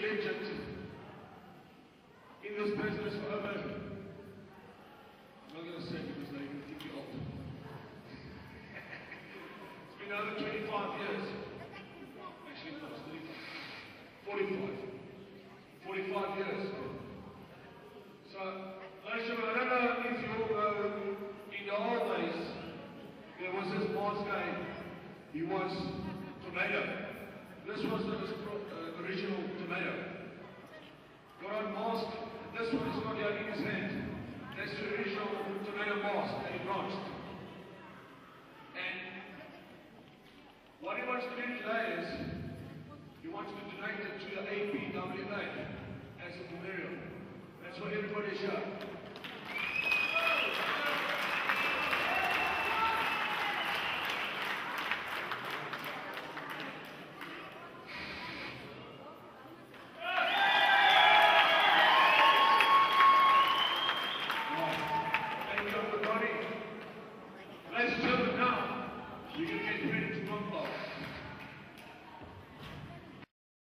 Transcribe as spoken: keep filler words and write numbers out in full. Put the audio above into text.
legend in this business for over, I'm not going to say because they can think you old. It's been over twenty-five years. Actually, no, it's thirty-five. forty-five. forty-five years. So, ladies and gentlemen, I don't know if you all know, in the old days, there was this mask guy. He was tomato. This was the uh, original tomato. Got on mask. This one is got here in his hand. That's the original tomato mask that he branched. And what he wants to do today is he wants to donate it to the A P W A as a memorial. That's what everybody's here.